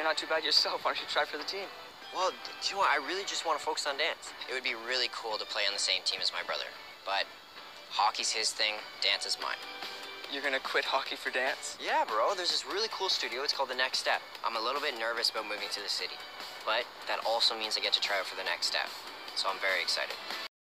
you're not too bad yourself. Why don't you try for the team? Well, do you know what? I really just want to focus on dance. It would be really cool to play on the same team as my brother. But hockey's his thing, dance is mine. You're gonna quit hockey for dance? Yeah, bro. There's this really cool studio. It's called The Next Step. I'm a little bit nervous about moving to the city. But that also means I get to try out for the next step. So I'm very excited.